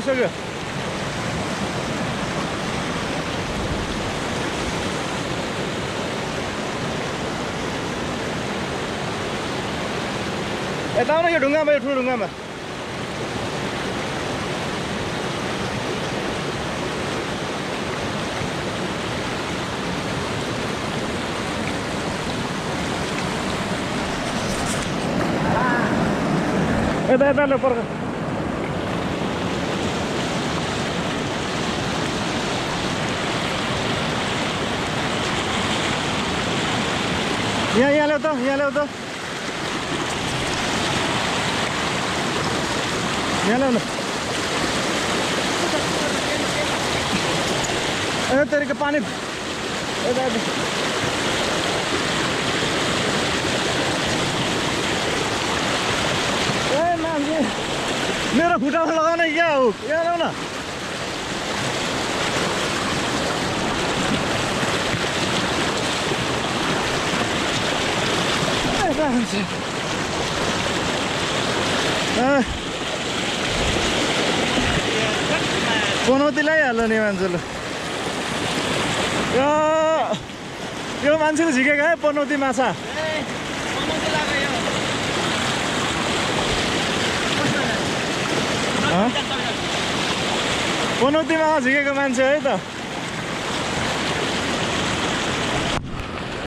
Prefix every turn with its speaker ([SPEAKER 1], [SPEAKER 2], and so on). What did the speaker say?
[SPEAKER 1] आइसक्यो यता आउन यो ढुङ्गामा यो ठुलो ढुङ्गामा यता यता ल पर्ख यहाँ ल्याउ त यहाँ ल्याउ त यहाँ ल्याउ न ए तेरिको पानी यता मेरो खुट्टामा लगाउने क्या हो यहाँ ल्याउ न पनौती ल्याइहाल्यो नि मान्छेले यो मान्छेले झिकेको है पनौती माछा पनौती माछा झिकेको मान्छे है त